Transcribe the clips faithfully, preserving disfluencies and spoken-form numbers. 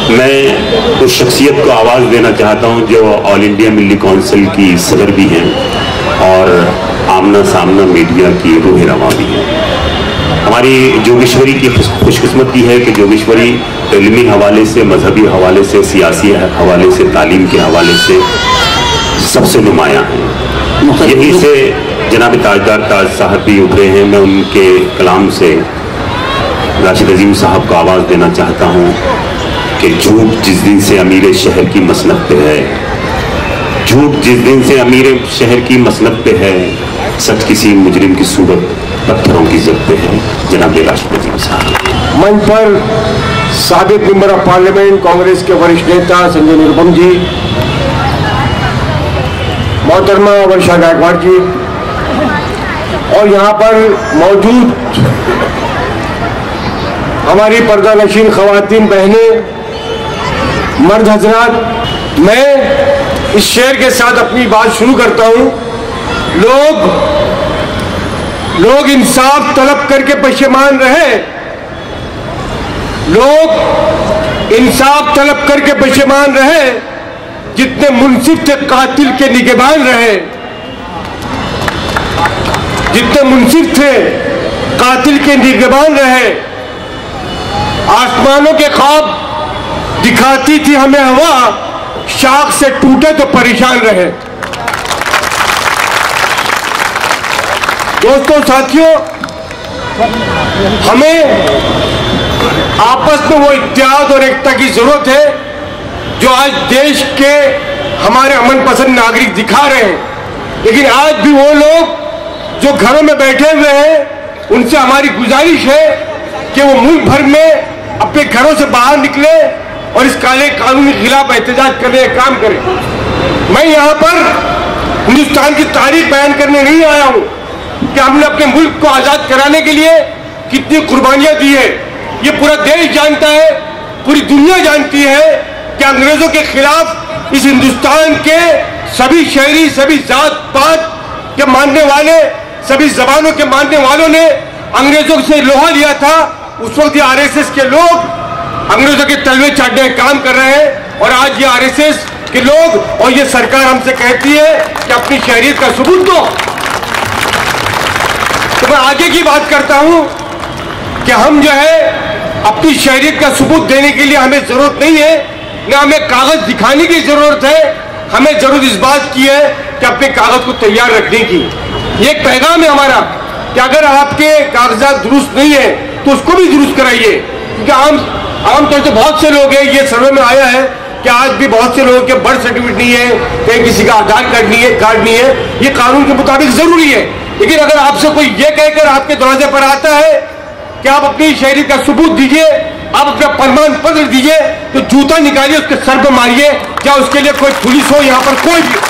मैं उस शख्सियत को आवाज़ देना चाहता हूं जो ऑल इंडिया मिली काउंसिल की सदर भी हैं और आमना सामना मीडिया की रूह रवा भी हैं। हमारी जोगेश्वरी की खुशकिस्मती है कि जोगेश्वरी इल्मी हवाले से, मजहबी हवाले से, सियासी हवाले से, तालीम के हवाले से सबसे नुमायाँ हैं। यहीं से जनाब ताजदार ताज साहब भी उभरे हैं। मैं उनके कलाम से राशिद अजीम साहब को आवाज़ देना चाहता हूँ कि झूठ जिस दिन से अमीर शहर की मसनद पे है, झूठ जिस दिन से अमीर शहर की मसनद पे है, सच किसी मुजरिम की सूरत पत्थरों की जद पे है। जनाब राशिद अजीम साहब। मंच पर साबिक मेंबर ऑफ पार्लियामेंट कांग्रेस के वरिष्ठ नेता संजय निरुपम जी, मोहतरमा वर्षा गायकवाड़ जी और यहाँ पर मौजूद हमारी पर्दा नशीन खवातीन बहनें, मर्द हजरात, मैं इस शेर के साथ अपनी बात शुरू करता हूँ। लोग लोग इंसाफ तलब करके पशेमान रहे, लोग इंसाफ तलब करके पशेमान रहे जितने मुंसिफ थे कातिल के निगहबान रहे, जितने मुंसिफ थे कातिल के निगहबान रहे। आसमानों के ख्वाब दिखाती थी हमें हवा, शाख से टूटे तो परेशान रहे। दोस्तों, साथियों, हमें आपस में वो इत्तेहाद और एकता की जरूरत है जो आज देश के हमारे अमन पसंद नागरिक दिखा रहे हैं। लेकिन आज भी वो लोग जो घरों में बैठे हुए हैं, उनसे हमारी गुजारिश है कि वो मुल्क भर में अपने घरों से बाहर निकले और इस काले कानून के खिलाफ एहतजाज करने का काम करें। मैं यहाँ पर हिंदुस्तान की तारीख बयान करने नहीं आया हूँ कि हमने अपने मुल्क को आजाद कराने के लिए कितनी कुर्बानियां दी है। ये पूरा देश जानता है, पूरी दुनिया जानती है कि अंग्रेजों के खिलाफ इस हिंदुस्तान के सभी शहरी, सभी जात पात के मानने वाले, सभी जबानों के मानने वालों ने अंग्रेजों से लोहा लिया था। उस वक्त ये आरएसएस के लोग अंग्रेजों के तलवे चाटने का काम कर रहे हैं और आज ये आरएसएस के लोग और ये सरकार हमसे कहती है कि अपनी शहरियत का सबूत दो। तो मैं आगे की बात करता हूं कि हम जो है अपनी शहरियत का सबूत देने के लिए हमें जरूरत नहीं है, न हमें कागज दिखाने की जरूरत है, हमें जरूरत इस बात की है कि अपने कागज को तैयार रखने की। ये एक पैगाम है हमारा कि अगर आपके कागजात दुरुस्त नहीं है तो उसको भी दुरुस्त कराइए। क्योंकि आम आमतौर से बहुत से लोग हैं, ये सर्वे में आया है कि आज भी बहुत से लोगों के बर्थ सर्टिफिकेट नहीं है, कहीं किसी का आधार कार्ड नहीं है, कार्ड नहीं है। ये कानून के मुताबिक जरूरी है। लेकिन अगर आपसे कोई ये कहकर आपके दरवाजे पर आता है कि आप अपनी शहरियत का सबूत दीजिए, आप अपना प्रमाण पत्र दीजिए, तो जूता निकालिए, उसके सर पर मारिए, क्या उसके लिए कोई पुलिस हो, यहाँ पर कोई भी।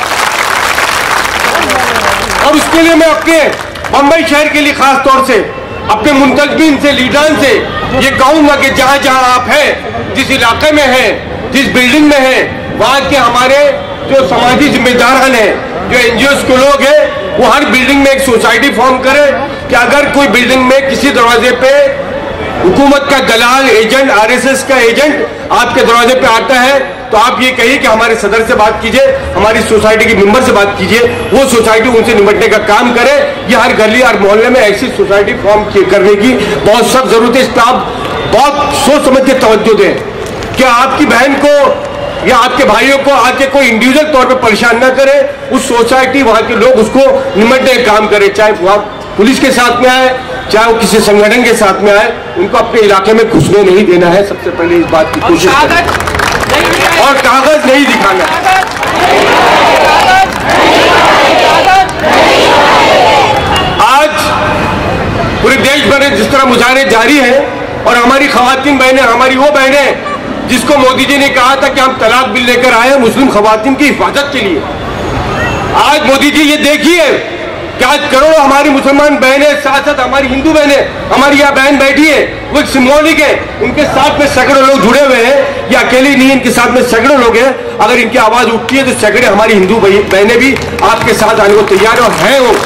और उसके लिए मैं अपने बंबई शहर के लिए खास तौर से अपने मुंतजमीन से, लीडरान से ये कहूंगा कि जहां जहां आप हैं, जिस इलाके में हैं, जिस बिल्डिंग में हैं, वहां के हमारे जो समाजी जिम्मेदारान हैं, जो एनजीओ के लोग हैं, वो हर बिल्डिंग में एक सोसाइटी फॉर्म करें कि अगर कोई बिल्डिंग में किसी दरवाजे पे हुकूमत का दलाल, एजेंट, आरएसएस का एजेंट आपके दरवाजे पे आता है तो आप ये कहिए कि हमारे सदर से बात कीजिए, हमारी सोसाइटी के मेंबर से बात कीजिए, वो सोसाइटी उनसे निपटने का काम करे। ये हर गली और मोहल्ले में ऐसी सोसाइटी फॉर्म करने की बहुत सख्त जरूरत है। इस पर आप बहुत सोच समझ के तवज्जो दें कि आपकी बहन को या आपके भाइयों को आके कोई इंडिविजुअल तौर पर परेशान ना करे। उस सोसाइटी, वहां के लोग उसको निपटने का काम करे, चाहे वहां पुलिस के साथ में आए, चाहे वो किसी संगठन के साथ में आए, उनको अपने इलाके में घुसने नहीं देना है। सबसे पहले इस बात की कोशिश करें और कागज नहीं दिखाना। आज पूरे देश भर में जिस तरह मुजाहरे जारी है और हमारी खवातीन बहनें, हमारी वो बहनें जिसको मोदी जी ने कहा था कि हम तलाक बिल लेकर आए हैं मुस्लिम खवातीन की हिफाजत के लिए, आज मोदी जी ये देखिए कि आज करोड़ों हमारी मुसलमान बहनें, साथ साथ हमारी हिंदू बहनें, हमारी यहाँ बहन बैठी है, वो एक सिंबॉलिक है। उनके साथ में सैकड़ों लोग जुड़े हुए हैं, ये अकेले नहीं है, इनके साथ में सैकड़ों लोग हैं। अगर इनकी आवाज उठती है तो सैकड़े हमारी हिंदू बहनें भी आपके साथ आने को तैयार और हैं। वो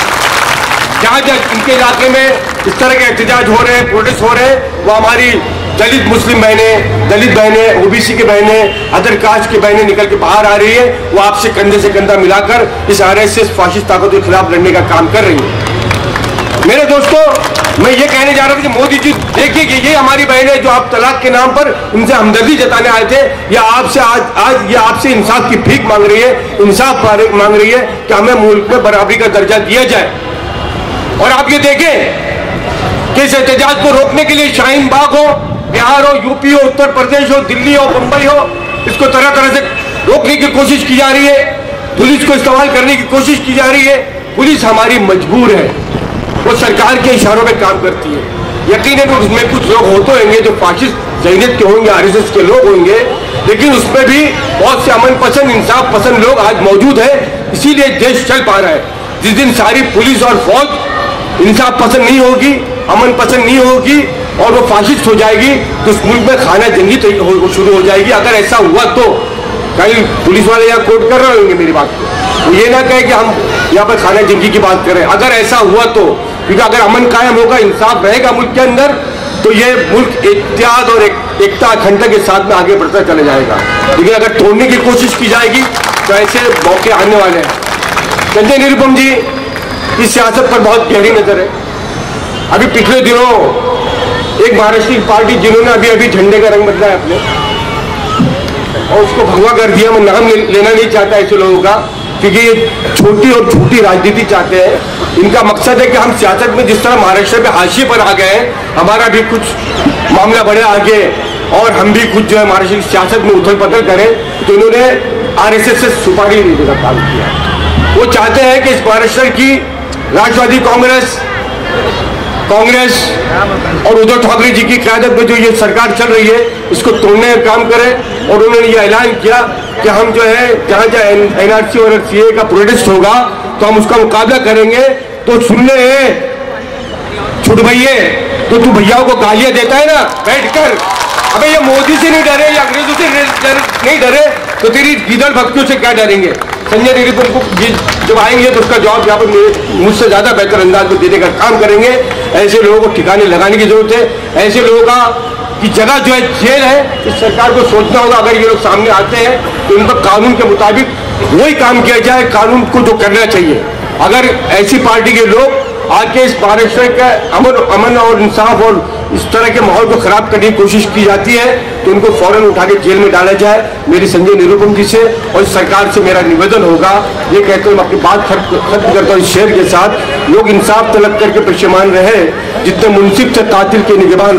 जहाँ जहाँ इनके इलाके में इस तरह के एहतजाज हो रहे हैं, प्रोटेस्ट हो रहे हैं, वो हमारी दलित मुस्लिम बहनें, दलित बहनें, ओबीसी की बहनें, अदर कास्ट की बहनें निकल के बाहर आ रही है, वो आपसे कंधे से कंधा मिलाकर इस आरएसएस फाशिस्ट ताकत के खिलाफ लड़ने का काम कर रही है। मेरे दोस्तों, मैं ये कहने जा रहा था कि मोदी जी देखिए कि ये हमारी बहनें जो आप तलाक के नाम पर उनसे हमदर्दी जताने आए थे, या आपसे आज आज ये आपसे इंसाफ की भीख मांग रही है, इंसाफ मांग रही है कि हमें मुल्क में बराबरी का दर्जा दिया जाए। और आप ये देखें कि इस एहतजाज को रोकने के लिए शाहीन बाग हो, बिहार हो, यूपी हो, उत्तर प्रदेश हो, दिल्ली हो, मुंबई हो, इसको तरह तरह से रोकने की कोशिश की जा रही है, पुलिस को इस्तेमाल करने की कोशिश की जा रही है। पुलिस हमारी मजबूर है, वो सरकार के इशारों में काम करती है। यकीनन उसमें कुछ लोग होते होंगे जो फाशिस्ट ज़हनियत के होंगे, आरएसएस के लोग होंगे, लेकिन उसमें भी बहुत से अमन पसंद, इंसाफ पसंद लोग आज मौजूद है, इसीलिए देश चल पा रहा है। जिस दिन सारी पुलिस और फौज इंसाफ पसंद नहीं होगी, अमन पसंद नहीं होगी और वो फाशिस्ट हो जाएगी, तो उस मुल्क में खाना जंगी शुरू हो जाएगी। अगर ऐसा हुआ तो कई पुलिस वाले यहाँ कोर्ट कर रहे होंगे मेरी बात को, ये ना कहे कि हम यहाँ पर खाना जंगी की बात करें। अगर ऐसा हुआ तो, क्योंकि अगर अमन कायम होगा, इंसाफ रहेगा मुल्क के अंदर, तो ये मुल्क इत्तेहाद और एक, एकता अखंडता के साथ में आगे बढ़ता चला जाएगा। लेकिन अगर तोड़ने की कोशिश की जाएगी तो ऐसे मौके आने वाले हैं। संजय निरुपम जी इस सियासत पर बहुत गहरी नजर है। अभी पिछले दिनों एक महाराष्ट्र पार्टी जिन्होंने अभी अभी झंडे का रंग बदला है अपने, और उसको भगवा कर दिया। मैं नाम लेना नहीं चाहता ऐसे लोगों का, क्योंकि ये छोटी और झूठी राजनीति चाहते हैं। इनका मकसद है कि हम सियासत में जिस तरह महाराष्ट्र पे हाशिए पर आ गए हैं, हमारा भी कुछ मामला बढ़े आगे और हम भी कुछ जो है महाराष्ट्र की सियासत में उथल पुथल करें। तो इन्होंने आरएसएस से सुपारी लेने का काम किया। वो चाहते हैं कि इस महाराष्ट्र की राष्ट्रवादी कांग्रेस कांग्रेस और उद्धव ठाकरे जी की क़यादत में जो ये सरकार चल रही है, इसको तोड़ने का काम करें। और उन्होंने ये ऐलान किया कि हम जो है जहाँ जहाँ एनआरसी और सीए का प्रोटेस्ट होगा तो हम उसका मुकाबला करेंगे। तो सुन ले छोटे भैया, तो तू भैयाओं को गालियां देता है ना बैठकर, अबे ये मोदी से नहीं डरे या अंग्रेजों से नहीं डरे तो तेरी गीदड़ भक्तियों से क्या डरेंगे। संजय निरुपम को जब आएंगे तो उसका जवाब यहाँ पर मुझसे ज्यादा बेहतर अंदाज में देने का काम करेंगे। ऐसे लोगों को ठिकाने लगाने की जरूरत है। ऐसे लोगों का की जगह जो है जेल है, इस सरकार को सोचना होगा। अगर ये लोग सामने आते हैं तो इन पर कानून के मुताबिक वही काम किया जाए, कानून को जो करना चाहिए। अगर ऐसी पार्टी के लोग आके इस महाराष्ट्र का अमन अमन और इंसाफ और इस तरह के माहौल को खराब करने की कोशिश की जाती है तो उनको फौरन उठा के जेल में डाला जाए। मेरी संजय निरुपम जी से और सरकार से मेरा निवेदन होगा। ये कहते हुए मैं अपनी बात खत्म करता हूँ इस शेर के साथ। लोग इंसाफ तलब करके परेशान रहे, जितने मुंसिफ से कातिल के निगहबान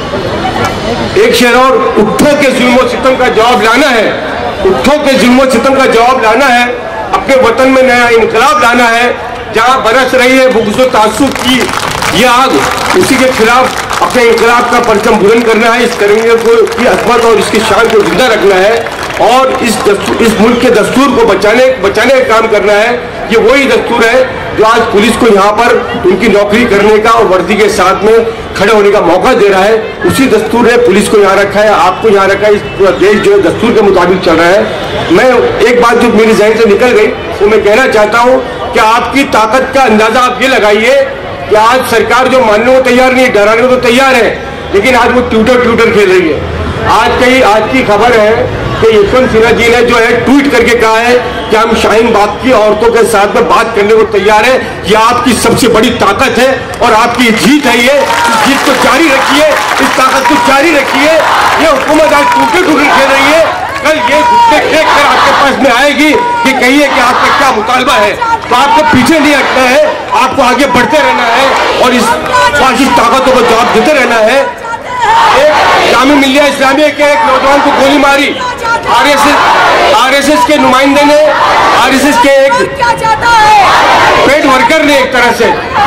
रहे। एक शेर और, उठो के जुल्म सितम का जवाब लाना है, उठो के जुल्म सितम का जवाब लाना है। अपने वतन में नया इनकलाब लाना है। जहाँ बरस रही है बुग़्ज़ तासुब की ये आग, उसी के खिलाफ अपने इनकलाब का परचम बुलंद करना है। इस तिरंगे को की अजमत और इसकी शान को जिंदा रखना है और इस इस मुल्क के दस्तूर को बचाने बचाने का काम करना है। ये वही दस्तूर है जो आज पुलिस को यहाँ पर उनकी नौकरी करने का और वर्दी के साथ में खड़े होने का मौका दे रहा है। उसी दस्तूर ने पुलिस को यहाँ रखा है, आपको यहाँ रखा है। इस पूरा देश जो है दस्तूर के मुताबिक चल रहा है। मैं एक बात जो मेरी जहन से निकल गई वो मैं कहना चाहता हूँ कि आपकी ताकत का अंदाजा आप ये लगाइए कि आज सरकार जो मानने को तैयार नहीं है, डराने को तो तैयार है, लेकिन आज वो ट्यूटर ट्यूटर खेल रही है। आज कई आज की खबर है कि यशवंत सिन्हा जी ने जो है ट्वीट करके कहा है कि हम शाहीन बाग की औरतों के साथ में बात करने को तैयार है। ये आपकी सबसे बड़ी ताकत है और आपकी जीत है। ये इस जीत को जारी रखिए, इस ताकत को जारी रखिए। ये हुकूमत आज टूटे टूटे खेल रही है, कल ये घुटने टेक कर आपके पास में आएगी कि कहिए कि आपका क्या मुतालबा है। तो आपको पीछे नहीं हटना है, आपको आगे बढ़ते रहना है और इस फाशिस्ट ताकतों को जवाब देते रहना है। एक जामिया मिल्लिया इस्लामिया के एक नौजवान को गोली मारी, आरएसएस आरएसएस के नुमाइंदे ने, आरएसएस के एक पेड वर्कर ने एक तरह से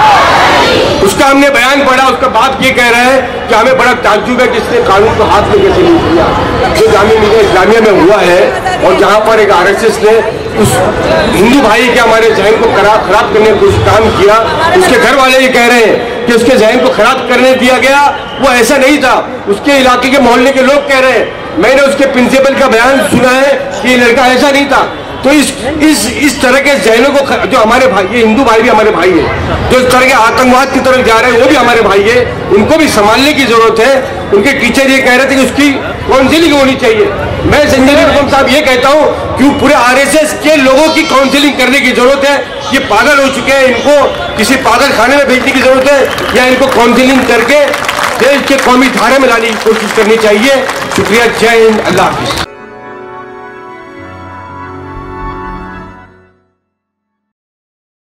उसका हमने बयान पढ़ा। उसका बाप ये कह रहा है कि हमें बड़ा ताज्जुब है कि इसने कानून को हाथ में कैसे नहीं लिया। जो जामिया मिल्लिया इस्लामिया में हुआ है और जहाँ पर एक आरएसएस ने उस हिंदू भाई के हमारे जहन को खराब खराब करने का कुछ काम किया, उसके घर वाले ये कह रहे हैं कि उसके जहन को खराब करने दिया गया, वो ऐसा नहीं था। उसके इलाके के मोहल्ले के लोग कह रहे हैं, मैंने उसके प्रिंसिपल का बयान सुना है कि ये लड़का ऐसा नहीं था। तो इस इस इस तरह के जहनों को जो हमारे भाई, ये हिंदू भाई भी हमारे भाई है, जो इस तरह के आतंकवाद की तरफ जा रहे हैं वो भी हमारे भाई है, उनको भी संभालने की जरूरत है। उनके टीचर ये कह रहे थे कि उसकी काउंसिलिंग होनी चाहिए। मैं संजय निरुपम साहब ये कहता हूँ कि पूरे आरएसएस के लोगों की काउंसिलिंग करने की जरूरत है। ये पागल हो चुके हैं, इनको किसी पागल खाने में भेजने की जरूरत है या इनको काउंसिलिंग करके देश के कौमी धारे में लाने की कोशिश करनी चाहिए। शुक्रिया, जय हिंद, अल्लाह हाफिज।